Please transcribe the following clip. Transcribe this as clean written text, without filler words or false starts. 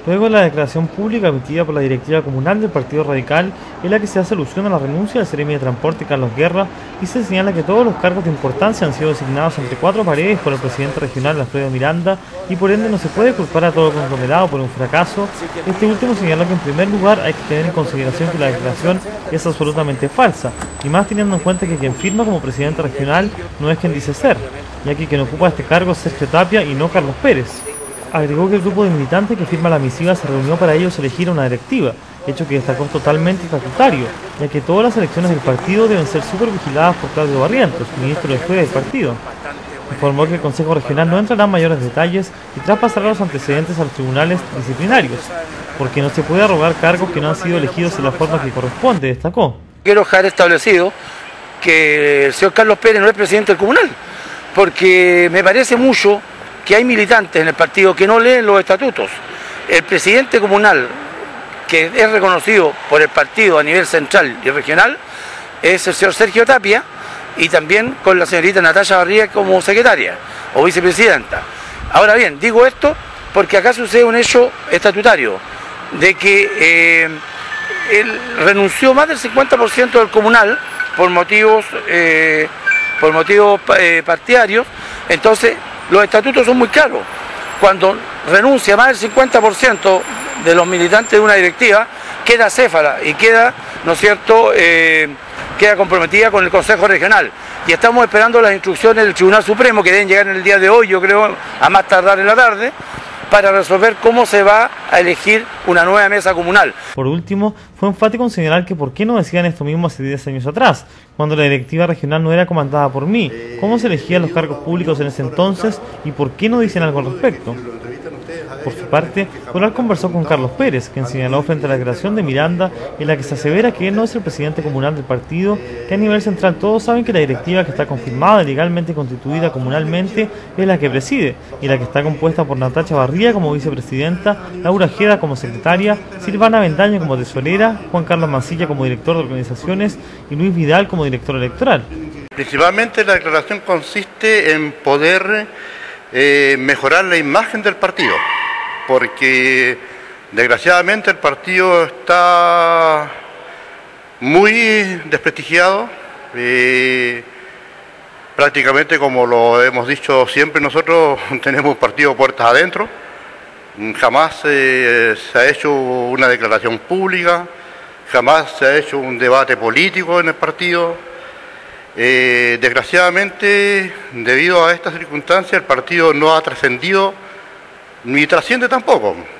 Luego de la declaración pública emitida por la directiva comunal del Partido Radical, en la que se hace alusión a la renuncia del Seremi de Transporte Carlos Guerra y se señala que todos los cargos de importancia han sido designados entre cuatro paredes por el presidente regional Alfredo Miranda y por ende no se puede culpar a todo el conglomerado por un fracaso. Este último señaló que en primer lugar hay que tener en consideración que la declaración es absolutamente falsa, y más teniendo en cuenta que quien firma como presidente regional no es quien dice ser, ya que quien ocupa este cargo es Sergio Tapia y no Carlos Pérez. Agregó que el grupo de militantes que firma la misiva se reunió para ellos elegir a una directiva, hecho que destacó totalmente estatutario, ya que todas las elecciones del partido deben ser supervigiladas por Claudio Barrientos, ministro de Historia del partido. Informó que el Consejo Regional no entrará en mayores detalles y traspasará los antecedentes a los tribunales disciplinarios, porque no se puede arrogar cargos que no han sido elegidos en la forma que corresponde, destacó. Quiero dejar establecido que el señor Carlos Pérez no es presidente del comunal, porque me parece mucho que hay militantes en el partido que no leen los estatutos. El presidente comunal, que es reconocido por el partido a nivel central y regional, es el señor Sergio Tapia, y también con la señorita Natalia Barría como secretaria o vicepresidenta. Ahora bien, digo esto porque acá sucede un hecho estatutario, de que él renunció más del 50% del comunal por motivos partidarios. Entonces los estatutos son muy claros. Cuando renuncia más del 50% de los militantes de una directiva, queda acéfala y queda, ¿no es cierto?, queda comprometida con el Consejo Regional. Y estamos esperando las instrucciones del Tribunal Supremo, que deben llegar en el día de hoy, yo creo, a más tardar en la tarde, para resolver cómo se va a elegir una nueva mesa comunal. Por último, fue enfático en señalar que por qué no decían esto mismo hace 10 años atrás, cuando la directiva regional no era comandada por mí, cómo se elegían los cargos públicos en ese entonces y por qué no dicen algo al respecto. Por su parte, Coral conversó con Carlos Pérez, quien señaló frente a la declaración de Miranda en la que se asevera que él no es el presidente comunal del partido, que a nivel central todos saben que la directiva que está confirmada y legalmente constituida comunalmente es la que preside, y la que está compuesta por Natalia Barría como vicepresidenta, Laura Ojeda como secretaria, Silvana Bendaño como tesorera, Juan Carlos Mancilla como director de organizaciones y Luis Vidal como director electoral. Principalmente la declaración consiste en poder mejorar la imagen del partido, porque desgraciadamente el partido está muy desprestigiado, prácticamente, como lo hemos dicho siempre, nosotros tenemos un partido puertas adentro, jamás se ha hecho una declaración pública, jamás se ha hecho un debate político en el partido. Desgraciadamente, debido a estas circunstancias, el partido no ha trascendido ni trasciende tampoco.